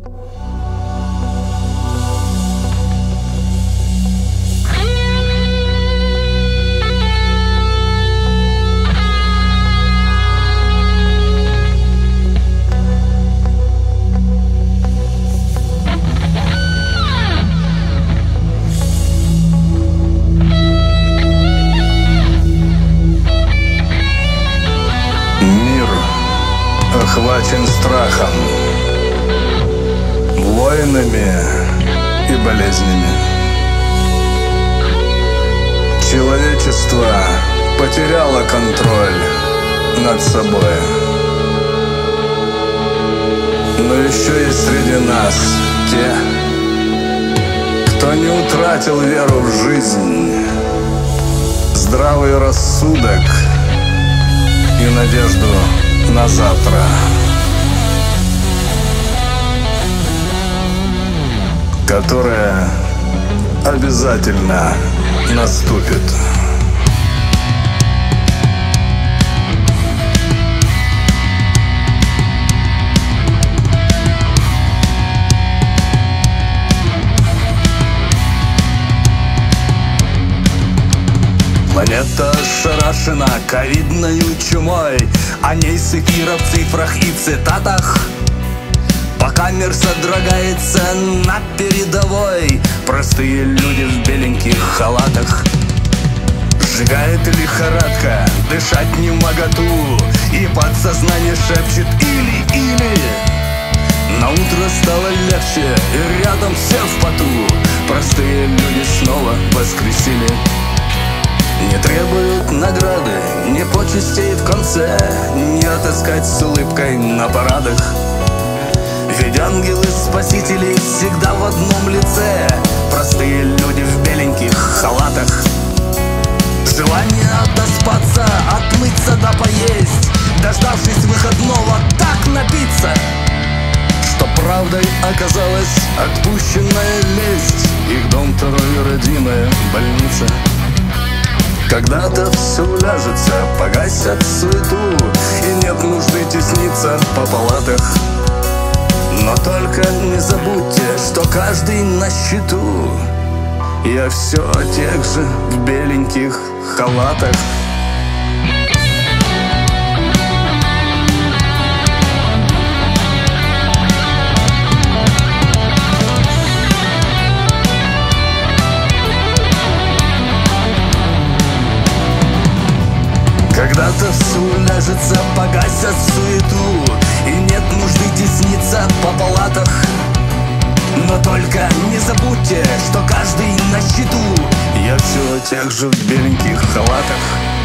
Охвачен страхом, войнами и болезнями. Человечество потеряло контроль над собой. Но еще есть среди нас те, кто не утратил веру в жизнь, здравый рассудок и надежду на завтра, которая обязательно наступит. Планета ошарашена ковидною чумой, о ней с эфира в цифрах и цитатах. Пока мир содрогается на передовой, простые люди в беленьких халатах. Сжигает лихорадка, дышать не моготу, и подсознание шепчет или. На утро стало легче, и рядом все в поту. Простые люди снова воскресили. Не требуют награды, не почестей в конце, не отыскать с улыбкой на парадах. Ведь ангелы-спасители всегда в одном лице, простые люди в беленьких халатах. Желание отоспаться, отмыться да поесть, дождавшись выходного, так напиться, что правдой оказалась отпущенная лесть. Их дом второй родимая больница. Когда-то все уляжется, погасят суету, и нет нужды тесниться по палатах. Но только не забудьте, что каждый на счету. Я все о тех же в беленьких халатах. Когда-то все уляжется, погасят суету, и нет нужды тесниться по палатах. Но только не забудьте, что каждый на счету. Я все о тех же в беленьких халатах.